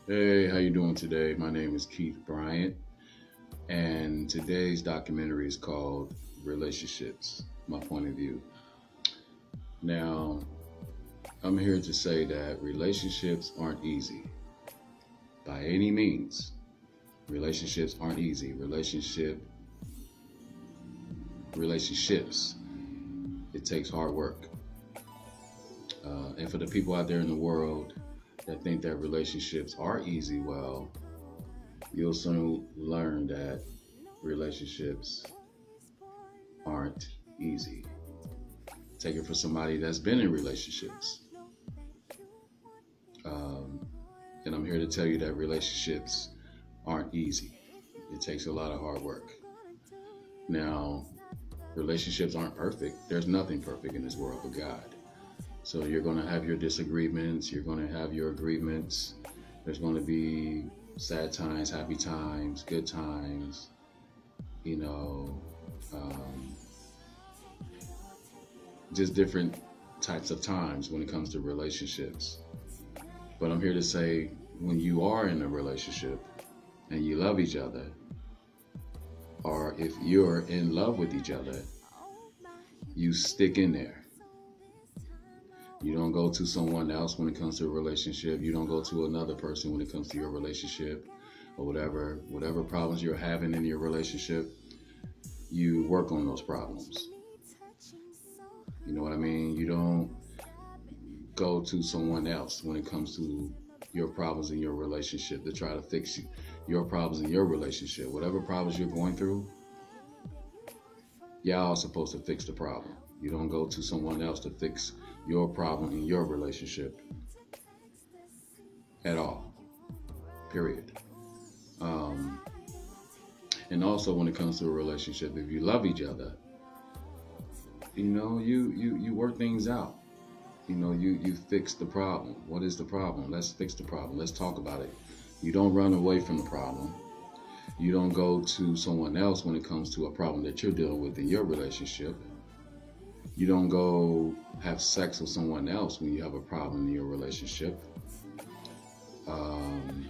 Hey, how you doing today? My name is Keith Bryant, and today's documentary is called Relationships, My Point of View. Now, I'm here to say that relationships aren't easy by any means. Relationships aren't easy. Relationships, it takes hard work. And for the people out there in the world that think that relationships are easy, well, you'll soon learn that relationships aren't easy. Take it for somebody that's been in relationships. Um, and I'm here to tell you that relationships aren't easy. It takes a lot of hard work. Now, relationships aren't perfect. There's nothing perfect in this world but God. So you're going to have your disagreements. You're going to have your agreements. There's going to be sad times, happy times, good times, you know, um, just different types of times when it comes to relationships. But I'm here to say when you are in a relationship and you love each other, or if you're in love with each other, you stick in there. You don't go to someone else when it comes to a relationship. You don't go to another person when it comes to your relationship or whatever problems you're having in your relationship, you work on those problems. You know what I mean? You don't go to someone else when it comes to your problems in your relationship to try to fix your problems in your relationship. Whatever problems you're going through, y'all are supposed to fix the problem. You don't go to someone else to fix your problem in your relationship at all. Period. Um, and also, when it comes to a relationship, if you love each other, you work things out. You fix the problem. What is the problem? Let's fix the problem. Let's talk about it. You don't run away from the problem. You don't go to someone else when it comes to a problem that you're dealing with in your relationship. You don't go have sex with someone else when you have a problem in your relationship. Um,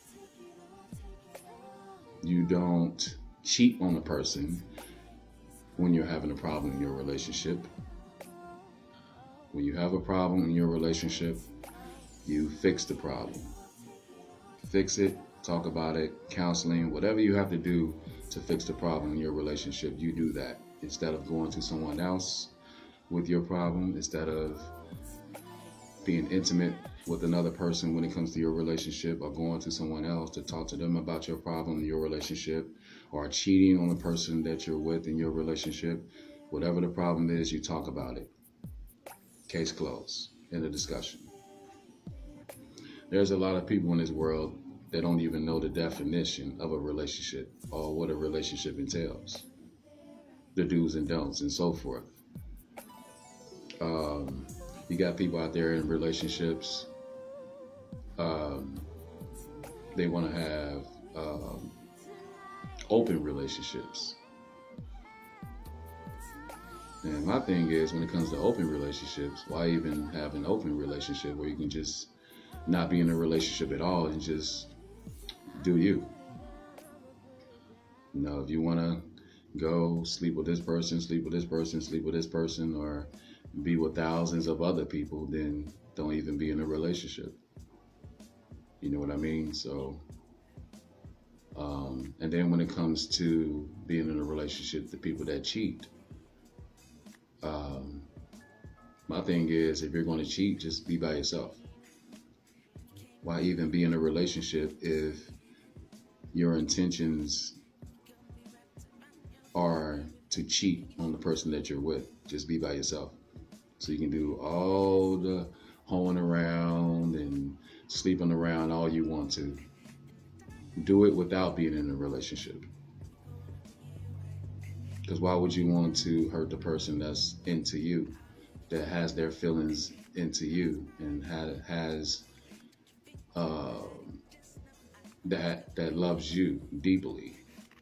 you don't cheat on a person when you're having a problem in your relationship. When you have a problem in your relationship, you fix the problem. Fix it, talk about it, counseling, whatever you have to do to fix the problem in your relationship, you do that. Instead of going to someone else with your problem, instead of being intimate with another person when it comes to your relationship, or going to someone else to talk to them about your problem in your relationship, or cheating on the person that you're with in your relationship, whatever the problem is, you talk about it. Case closed. End of discussion. There's a lot of people in this world that don't even know the definition of a relationship or what a relationship entails, the do's and don'ts, and so forth. Um, you got people out there in relationships. Um, they want to have open relationships. And my thing is, when it comes to open relationships, why even have an open relationship where you can just not be in a relationship at all and just do you? If you want to go sleep with this person, sleep with this person, sleep with this person, or be with thousands of other people, then don't even be in a relationship. You know what I mean? So, and then when it comes to being in a relationship, the people that cheat, um, my thing is, if you're going to cheat, just be by yourself. Why even be in a relationship if your intentions are to cheat on the person that you're with? Just be by yourself. So you can do all the hoeing around and sleeping around all you want to. Do it without being in a relationship. Because why would you want to hurt the person that's into you, that has their feelings into you, and has uh, that loves you deeply,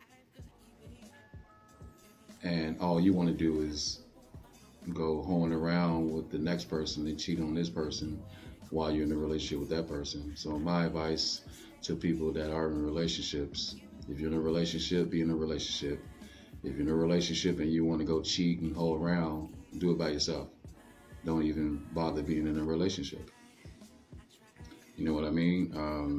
and all you want to do is go hoeing around with the next person and cheat on this person while you're in a relationship with that person? So my advice to people that are in relationships. If you're in a relationship, be in a relationship. If you're in a relationship and you want to go cheat and hold around, do it by yourself. Don't even bother being in a relationship. You know what I mean?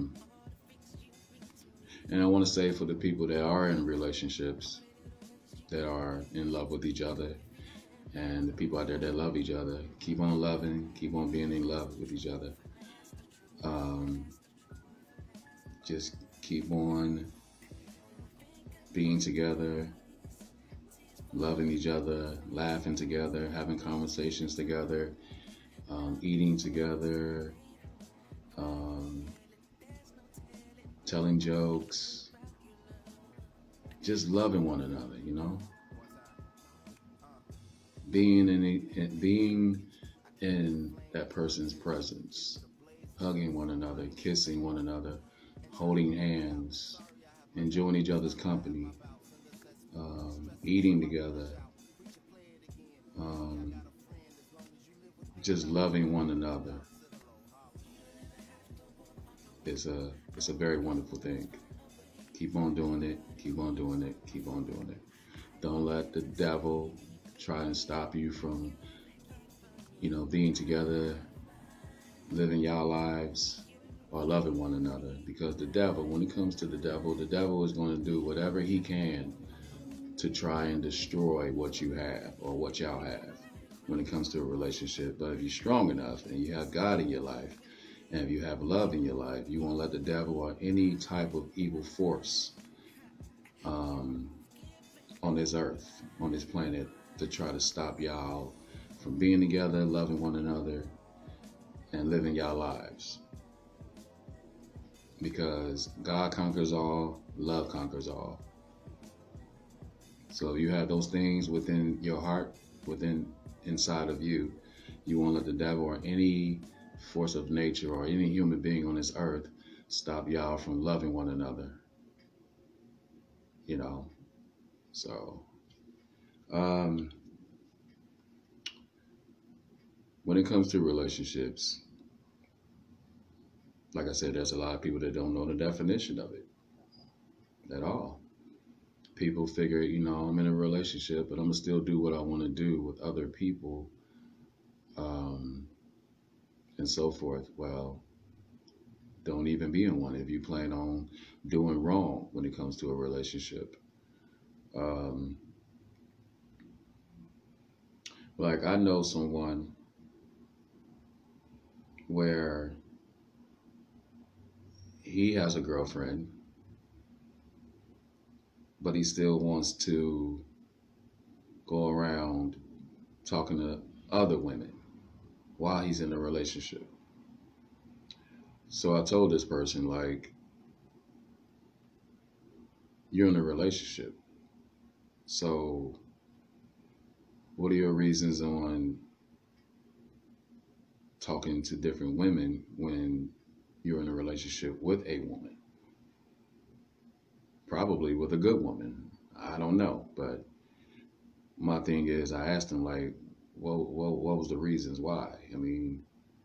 And I want to say for the people that are in relationships, that are in love with each other, and the people out there that love each other, keep on loving, keep on being in love with each other. Um, just keep on being together, loving each other, laughing together, having conversations together, eating together, um, telling jokes, just loving one another, you know? Being in that person's presence, hugging one another, kissing one another, holding hands, enjoying each other's company, eating together, um, just loving one another. It's a very wonderful thing. Keep on doing it. Keep on doing it. Keep on doing it. Don't let the devil try and stop you from, being together, living your lives, or loving one another. Because the devil, when it comes to the devil is going to do whatever he can to try and destroy what you have or what y'all have when it comes to a relationship. But if you're strong enough and you have God in your life, and if you have love in your life, you won't let the devil or any type of evil force on this earth, on this planet, to try to stop y'all from being together, loving one another, and living y'all lives. Because God conquers all, love conquers all. So if you have those things within your heart, inside of you, you won't let the devil or any force of nature or any human being on this earth stop y'all from loving one another. So when it comes to relationships, like I said, there's a lot of people that don't know the definition of it at all. People figure, I'm in a relationship, but I'm gonna still do what I want to do with other people, and so forth. Well, don't even be in one if you plan on doing wrong when it comes to a relationship. Um, like I know someone where he has a girlfriend, but he still wants to go around talking to other women while he's in a relationship. So I told this person, like, you're in a relationship. So what are your reasons on talking to different women when you're in a relationship with a woman? Probably with a good woman. I don't know. But my thing is, I asked him, like, what was the reasons why? I mean,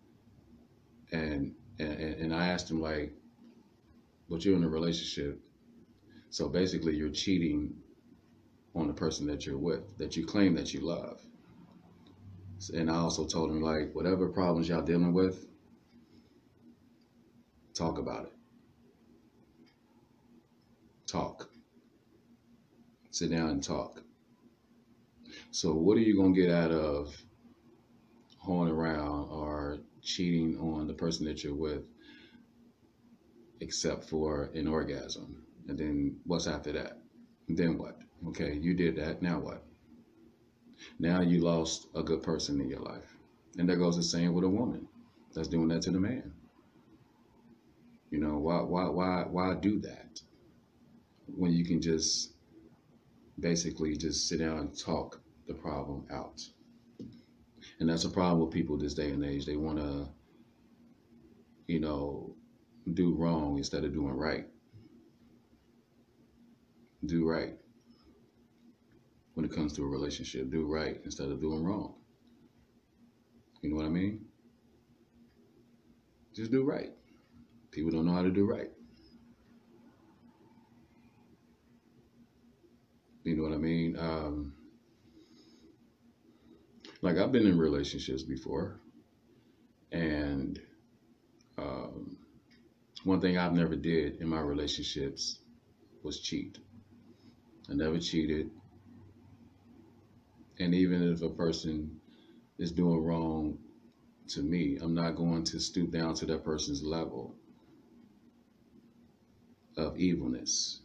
and I asked him, like, but you're in a relationship. So basically, you're cheating on the person that you're with, that you claim that you love. And I also told him, like, whatever problems y'all dealing with, talk about it. Talk. Sit down and talk. So what are you going to get out of hoeing around or cheating on the person that you're with except for an orgasm? And then what's after that? And then what? Okay, you did that. Now what? Now you lost a good person in your life. And that goes the same with a woman that's doing that to the man. Why do that when you can just basically just sit down and talk the problem out? And that's a problem with people this day and age. They want to, do wrong instead of doing right. Do right when it comes to a relationship. Do right instead of doing wrong. You know what I mean? Just do right. People don't know how to do right. You know what I mean? Like I've been in relationships before, and um, one thing I've never did in my relationships was cheat. I never cheated, and even if a person is doing wrong to me, I'm not going to stoop down to that person's level of evilness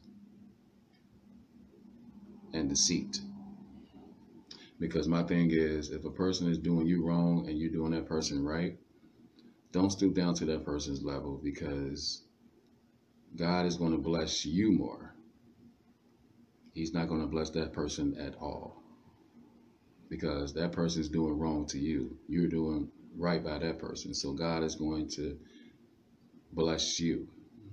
and deceit. Because my thing is, if a person is doing you wrong and you're doing that person right, don't stoop down to that person's level because God is going to bless you more. He's not going to bless that person at all because that person is doing wrong to you. You're doing right by that person. So God is going to bless you.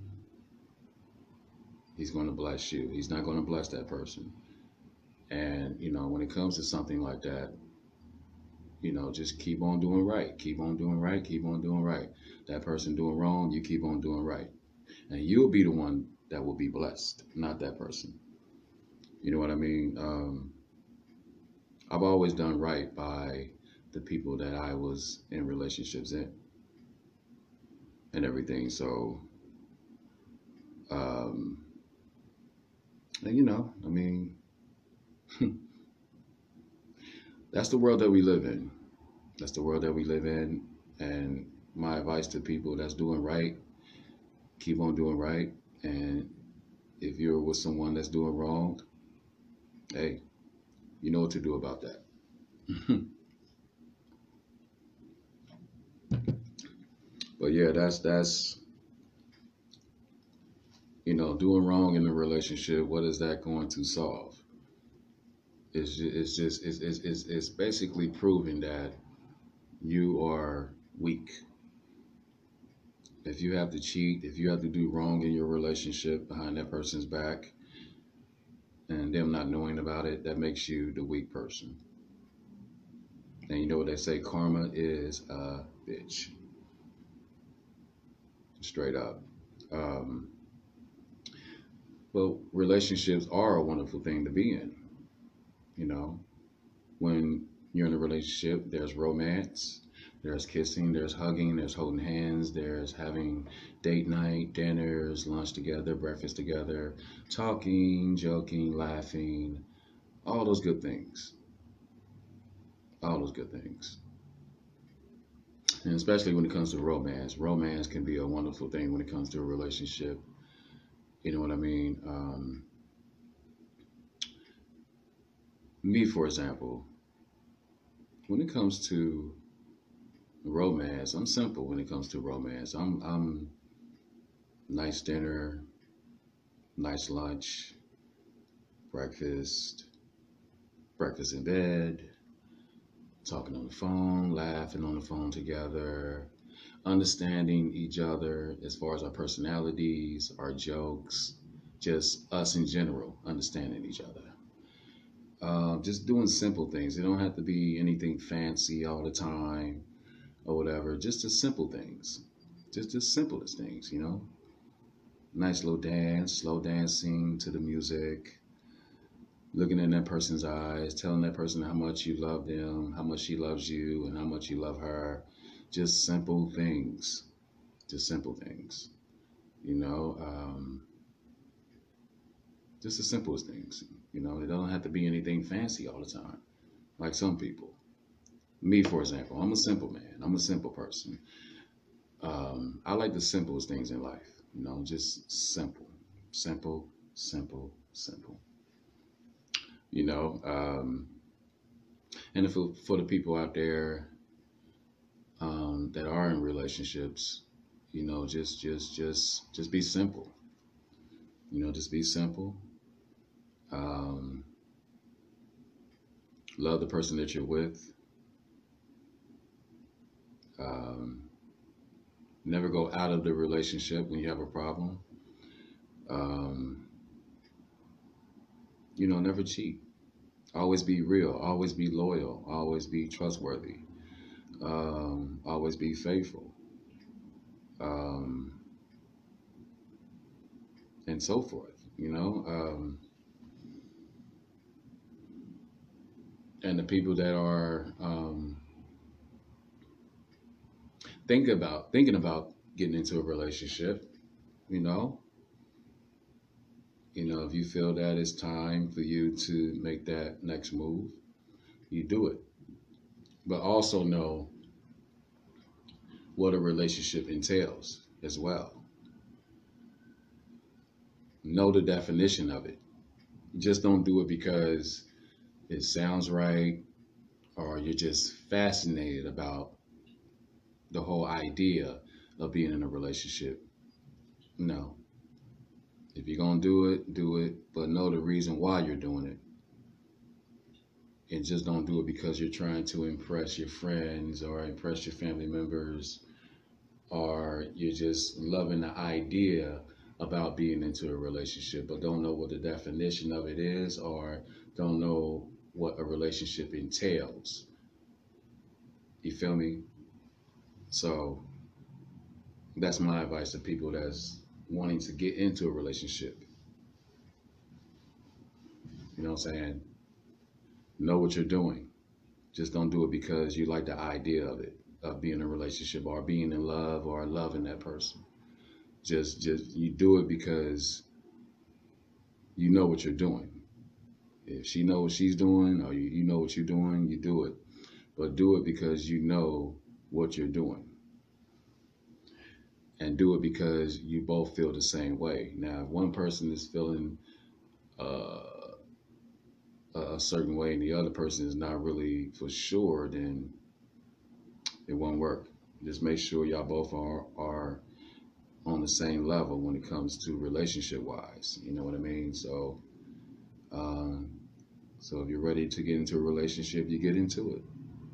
He's going to bless you. He's not going to bless that person. And, when it comes to something like that, just keep on doing right. Keep on doing right. Keep on doing right. That person doing wrong, you keep on doing right. And you'll be the one that will be blessed, not that person. You know what I mean? I've always done right by the people that I was in relationships in and everything. So, um, and I mean, that's the world that we live in. That's the world that we live in. And my advice to people that's doing right, keep on doing right. And if you're with someone that's doing wrong, hey, you know what to do about that. But yeah, that's doing wrong in a relationship. What is that going to solve? It's basically proving that you are weak. If you have to cheat, if you have to do wrong in your relationship behind that person's back, and them not knowing about it, that makes you the weak person. And you know what they say? Karma is a bitch. Straight up. Um, Well, relationships are a wonderful thing to be in. You know, when you're in a relationship, there's romance, there's kissing, there's hugging, there's holding hands, there's having date night, dinners, lunch together, breakfast together, talking, joking, laughing, all those good things. All those good things. And especially when it comes to romance, romance can be a wonderful thing when it comes to a relationship. You know what I mean? Me, for example, when it comes to romance, I'm simple when it comes to romance. I'm nice dinner, nice lunch, breakfast, breakfast in bed, talking on the phone, laughing on the phone together, understanding each other as far as our personalities, our jokes, just us in general, understanding each other. Just doing simple things. It don't have to be anything fancy all the time or whatever. Just the simple things. Just the simplest things. Nice little dance, slow dancing to the music, looking in that person's eyes, telling that person how much you love them, how much she loves you, and how much you love her. Just simple things. Just simple things. You know, um, just the simplest things. It don't have to be anything fancy all the time, like some people. Me, for example, I'm a simple man. I'm a simple person. I like the simplest things in life. Just simple, simple, simple, simple. You know, um, and if for the people out there that are in relationships, just be simple. Just be simple. Um, love the person that you're with. Um, never go out of the relationship when you have a problem. Um, never cheat. Always be real. Always be loyal. Always be trustworthy. Always be faithful. Um, and so forth. And the people that are thinking about getting into a relationship, you know, if you feel that it's time for you to make that next move, you do it. But also know what a relationship entails as well. Know the definition of it. Just don't do it because it sounds right or you're just fascinated about the whole idea of being in a relationship. No. If you're going to do it, but know the reason why you're doing it. And just don't do it because you're trying to impress your friends or impress your family members, or you're just loving the idea about being into a relationship but don't know what the definition of it is, or don't know what a relationship entails. You feel me? So that's my advice to people that's wanting to get into a relationship. You know what I'm saying? Know what you're doing. Just don't do it because you like the idea of it, of being in a relationship or being in love or loving that person. Just you do it because you know what you're doing. If she knows what she's doing, or you know what you're doing, you do it. But do it because you know what you're doing. And do it because you both feel the same way. Now, if one person is feeling uh, a certain way and the other person is not really for sure, then it won't work. Just make sure y'all both are on the same level when it comes to relationship wise. You know what I mean? Um, so if you're ready to get into a relationship, you get into it.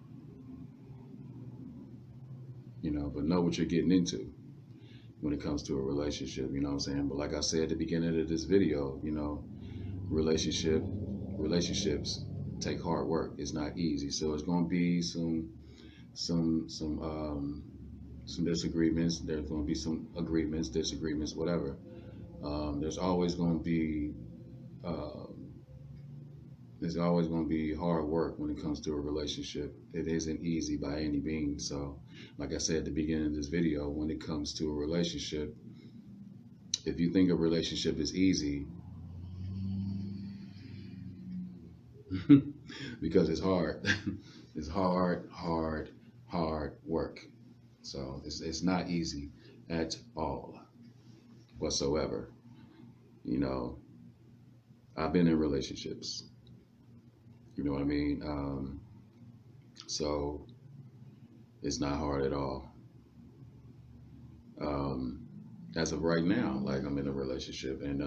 But know what you're getting into when it comes to a relationship. You know what I'm saying? But like I said at the beginning of this video, relationships take hard work. It's not easy. So it's going to be some disagreements. There's going to be some agreements, disagreements, whatever. There's always going to be uh, there's always going to be hard work when it comes to a relationship. It isn't easy by any means. So, like I said at the beginning of this video, when it comes to a relationship, if you think a relationship is easy, because it's hard, it's hard work. So it's not easy at all whatsoever. You know, I've been in relationships. You know what I mean? So it's not hard at all. Um, as of right now, like I'm in a relationship, and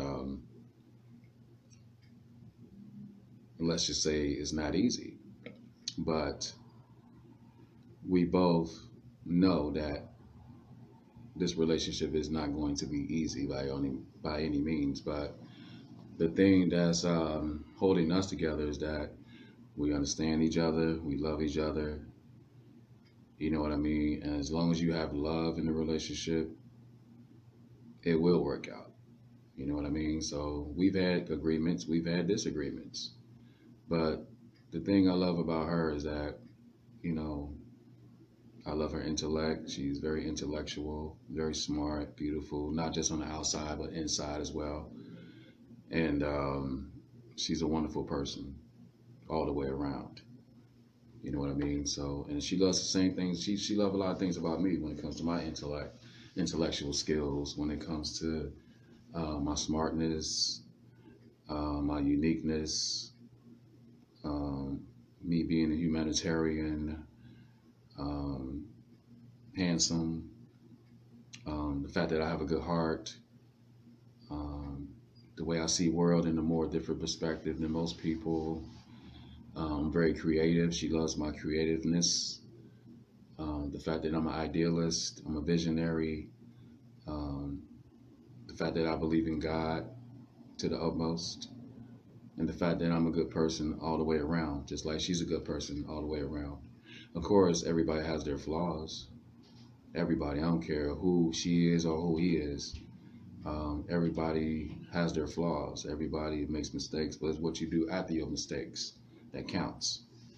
let's just say it's not easy, but we both know that this relationship is not going to be easy by any means. But the thing that's holding us together is that we understand each other, we love each other. You know what I mean? And as long as you have love in the relationship, it will work out. You know what I mean? So we've had agreements, we've had disagreements. But the thing I love about her is that, you know, I love her intellect. She's very intellectual, very smart, beautiful, not just on the outside, but inside as well. And she's a wonderful person all the way around. You know what I mean? So, and she loves the same things. She loves a lot of things about me when it comes to my intellectual skills, when it comes to my smartness, my uniqueness, um, me being a humanitarian, um, handsome, the fact that I have a good heart, um, the way I see world in a more different perspective than most people. Very creative. She loves my creativeness. The fact that I'm an idealist, I'm a visionary. Um, the fact that I believe in God to the utmost, and the fact that I'm a good person all the way around, just like she's a good person all the way around. Of course, everybody has their flaws. Everybody, I don't care who she is or who he is. Everybody has their flaws. Everybody makes mistakes, but it's what you do after your mistakes that counts.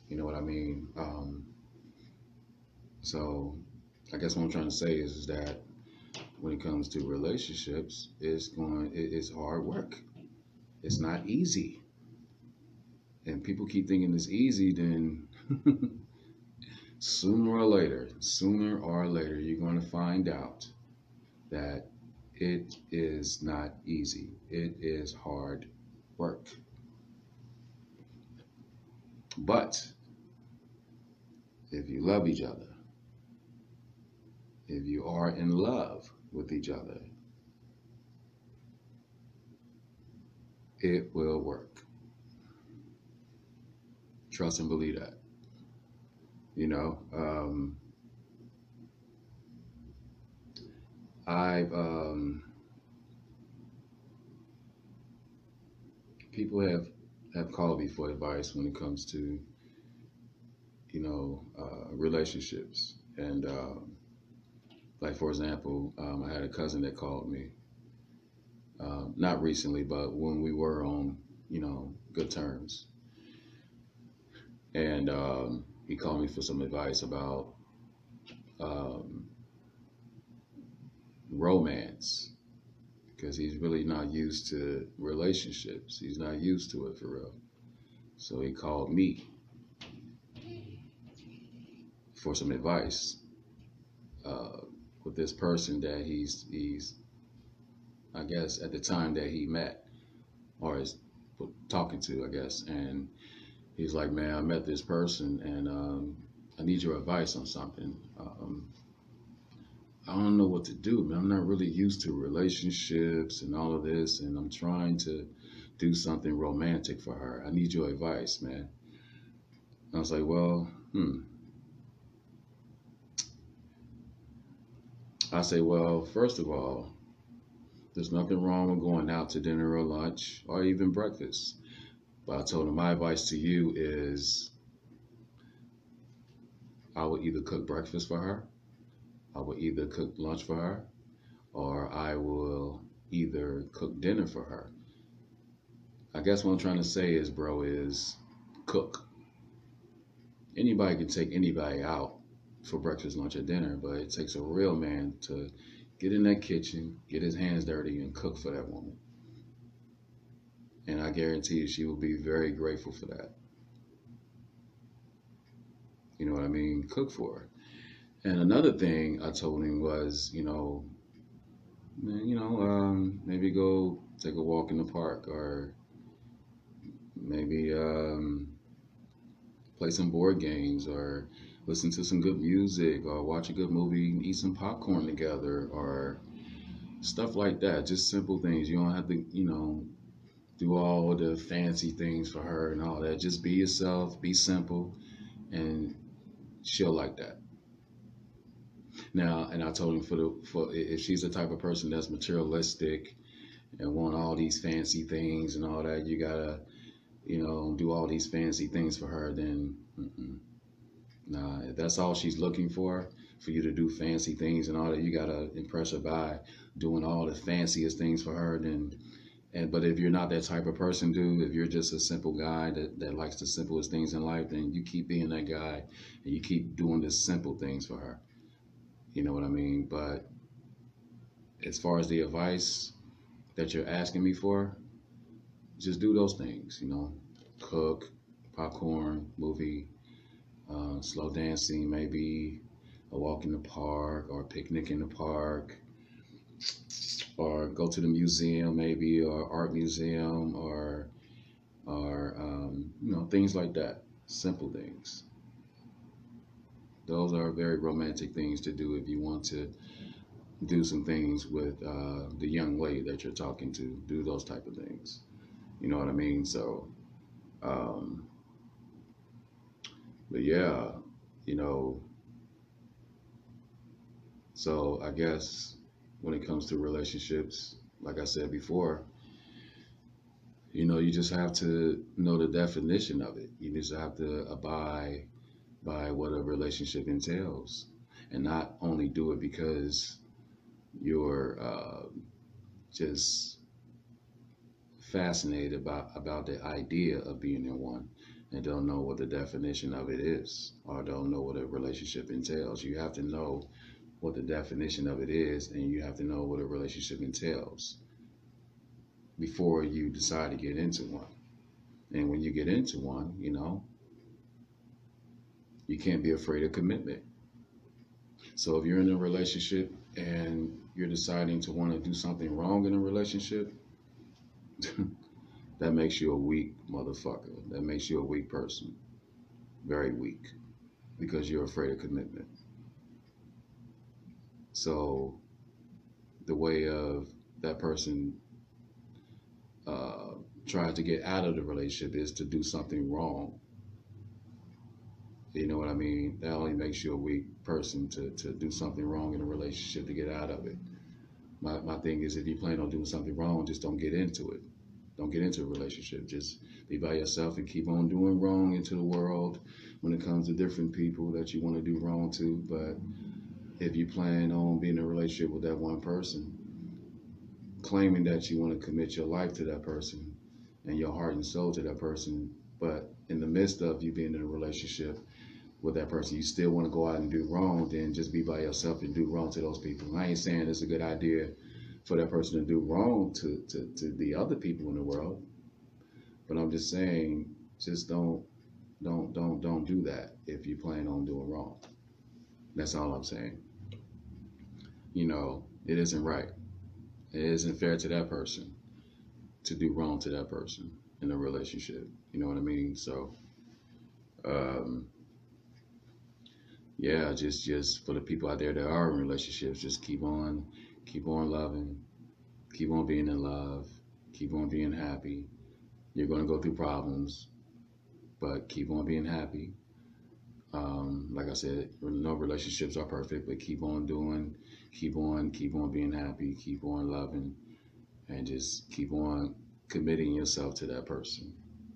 You know what I mean? So I guess what I'm trying to say is that when it comes to relationships, it's hard work. It's not easy. And people keep thinking it's easy, then sooner or later, you're going to find out that it is not easy. It is hard work. But if you love each other, if you are in love with each other, it will work. Trust and believe that. You know, I've people have called me for advice when it comes to relationships, and like for example, I had a cousin that called me, not recently, but when we were on good terms, and he called me for some advice about um, romance because he's really not used to relationships. He's not used to it for real. So he called me for some advice uh, with this person that he's I guess at the time that he met or is talking to, I guess, and he's like, man, I met this person and I need your advice on something. I don't know what to do, man. I'm not really used to relationships and all of this, and I'm trying to do something romantic for her. I need your advice, man. I was like, well, I say, well, first of all, there's nothing wrong with going out to dinner or lunch or even breakfast. But I told him my advice to you is I would either cook breakfast for her, I would either cook lunch for her, or I will either cook dinner for her. I guess what I'm trying to say is, bro, is cook. Anybody can take anybody out for breakfast, lunch, or dinner, but it takes a real man to get in that kitchen, get his hands dirty, and cook for that woman. And I guarantee you, she will be very grateful for that. You know what I mean? Cook for her. And another thing I told him was, maybe go take a walk in the park, or maybe play some board games, or listen to some good music, or watch a good movie, eat some popcorn together, or stuff like that. Just simple things. You don't have to, do all the fancy things for her and all that. Just be yourself, be simple, and she'll like that. Now, and I told him for if she's the type of person that's materialistic and want all these fancy things and all that, you gotta, do all these fancy things for her. Then, nah, if that's all she's looking for you to do fancy things and all that, you gotta impress her by doing all the fanciest things for her. Then, but if you're not that type of person, dude, if you're just a simple guy that likes the simplest things in life, then you keep being that guy and you keep doing the simple things for her. You know what I mean? But as far as the advice that you're asking me for, just do those things, cook, popcorn, movie, slow dancing, maybe a walk in the park or a picnic in the park, or go to the museum maybe, or art museum, or things like that. Simple things. Those are very romantic things to do if you want to do some things with the young lady that you're talking to. Do those type of things. You know what I mean? So, um, but yeah, you know, so I guess when it comes to relationships, like I said before, you just have to know the definition of it. You just have to abide by what a relationship entails, and not only do it because you're just fascinated about the idea of being in one, and don't know what the definition of it is, or don't know what a relationship entails. You have to know what the definition of it is, and you have to know what a relationship entails before you decide to get into one. And when you get into one, you can't be afraid of commitment. So if you're in a relationship and you're deciding to want to do something wrong in a relationship, that makes you a weak motherfucker. That makes you a weak person. Very weak. Because you're afraid of commitment. So the way of that person tries to get out of the relationship is to do something wrong. You know what I mean? That only makes you a weak person to do something wrong in a relationship to get out of it. My thing is, if you plan on doing something wrong, just don't get into it. Don't get into a relationship. Just be by yourself and keep on doing wrong into the world when it comes to different people that you want to do wrong to. But if you plan on being in a relationship with that one person, claiming that you want to commit your life to that person and your heart and soul to that person, but in the midst of you being in a relationship with that person, you still want to go out and do wrong, then just be by yourself and do wrong to those people. I ain't saying it's a good idea for that person to do wrong to the other people in the world, but I'm just saying, just don't do that if you plan on doing wrong. That's all I'm saying. It isn't right. It isn't fair to that person to do wrong to that person in a relationship. You know what I mean? So, yeah, just for the people out there that are in relationships, just keep on loving, keep on being in love, keep on being happy. You're going to go through problems, but keep on being happy. Like I said, no relationships are perfect, but keep on being happy, keep on loving, and just keep on committing yourself to that person.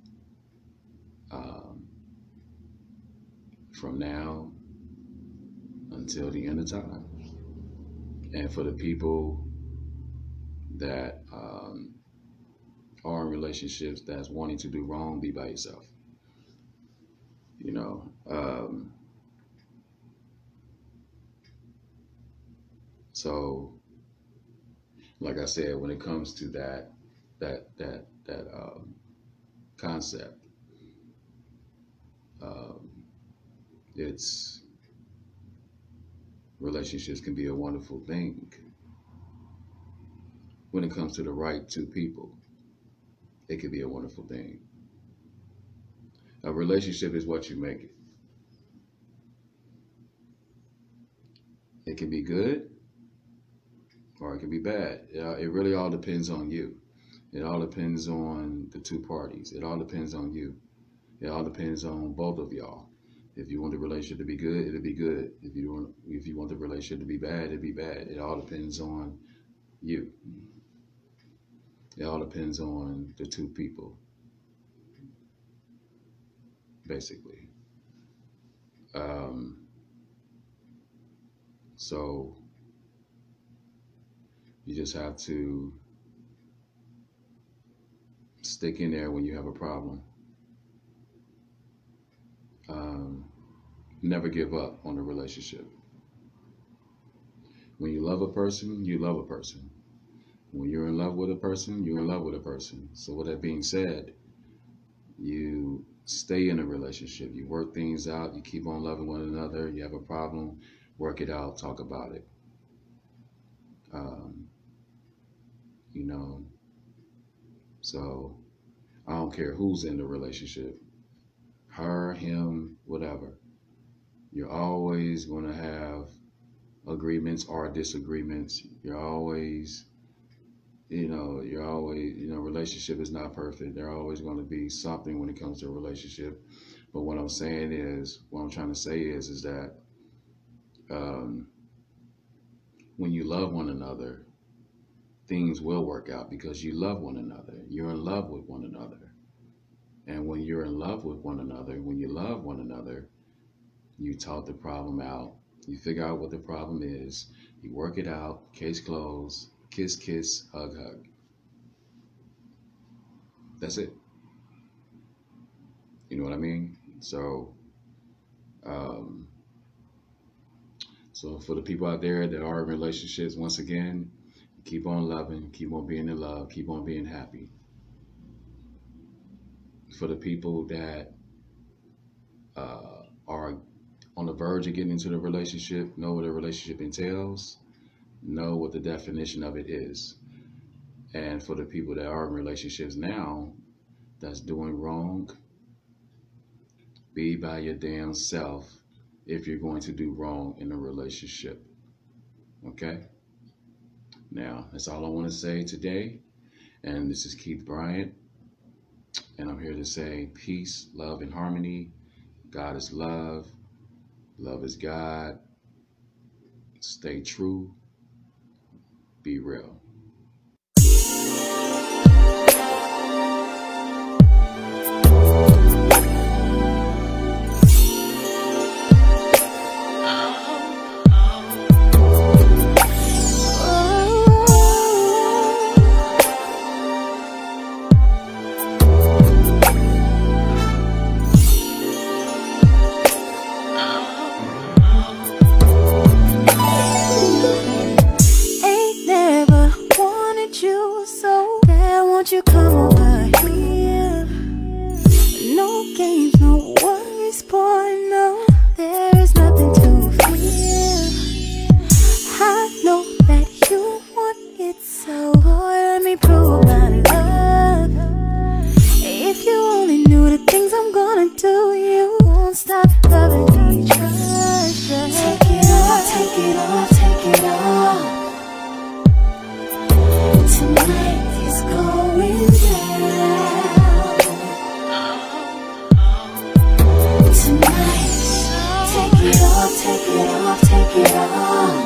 From now until the end of time. And for the people that are in relationships that's wanting to do wrong, be by yourself. So, like I said, when it comes to that concept, it's relationships can be a wonderful thing. When it comes to the right two people, it can be a wonderful thing. A relationship is what you make it. It can be good or it can be bad. It really all depends on you. It all depends on the two parties. It all depends on you. It all depends on both of y'all. If you want the relationship to be good, it'll be good. If you want the relationship to be bad, it'll be bad. It all depends on you. It all depends on the two people, basically. So you just have to stick in there when you have a problem. Never give up on the relationship. When you love a person, you love a person. When you're in love with a person, you're in love with a person. So with that being said, you stay in a relationship. You work things out. You keep on loving one another. You have a problem, work it out, talk about it. So I don't care who's in the relationship, her, him, whatever. You're always going to have agreements or disagreements. Relationship is not perfect. There are always going to be something when it comes to a relationship. But what I'm trying to say is that when you love one another, things will work out because you love one another. You're in love with one another. And when you're in love with one another, when you love one another, you talk the problem out. You figure out what the problem is. You work it out. Case closed. Kiss, kiss, hug, hug. That's it. You know what I mean? So, so for the people out there that are in relationships, once again, keep on loving, keep on being in love, keep on being happy. For the people that are on the verge of getting into the relationship, know what a relationship entails, know what the definition of it is. And for the people that are in relationships now that's doing wrong, be by your damn self if you're going to do wrong in a relationship. Okay? Now, that's all I want to say today. And this is Keith Bryant. And I'm here to say peace, love, and harmony. God is love. Love is God. Stay true. Be real. You come over here. No games, no worries, boy, no. There is nothing to fear. I know that you want it, so boy, let me prove my love. If you only knew the things I'm gonna do, you won't stop loving me. Trust. Take it off, take it off, take it off. Tonight is going down. Tonight, take it off, take it off, take it off.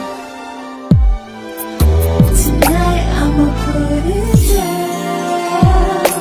Tonight I'ma put it down.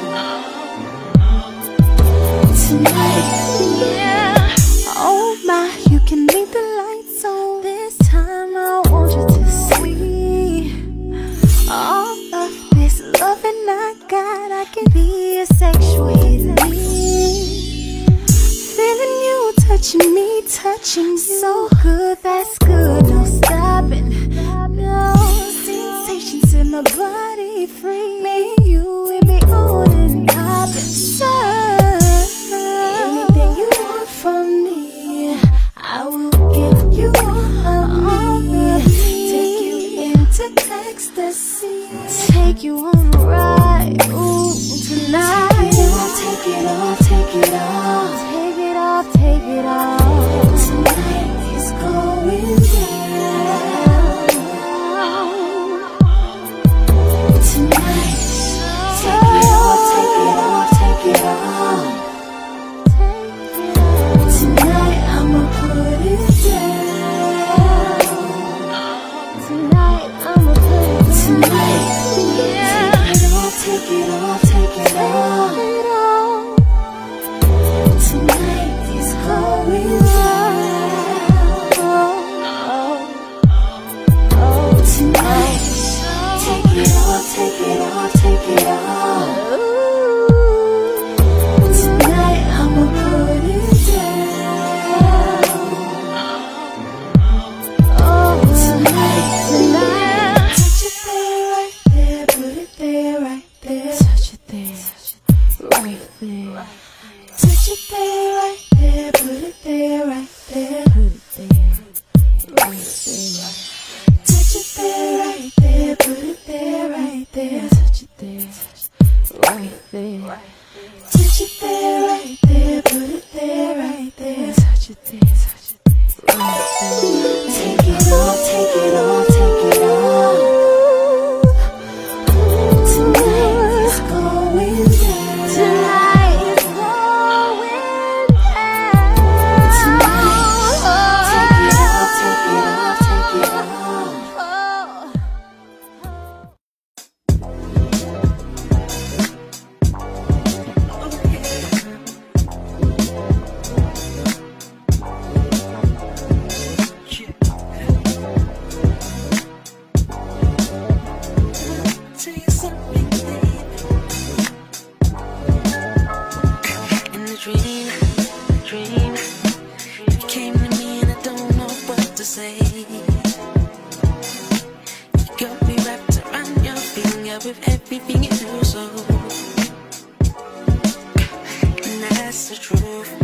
Tonight, yeah. Oh my, you can leave the lights on. This time I want you to see all of this loving I got. I can be a sexual with me. Feeling you, touching me, touching you. So good, that's good, no stopping. No sensations in my body, free. Me and you, we be on and popping. So anything you want from me, I will give you all of me. Take you into ecstasy, take you on a ride, ooh, tonight. Take it off, take it off, take it off, take it off. Tonight is going down. Tonight, take it off, take it off, take it off. Tonight I'ma put it down. Tonight I'ma put it tonight. Yeah. Take it off, take it off. Tonight is going down. say. You got me wrapped around your finger with everything you do, so. And that's the truth.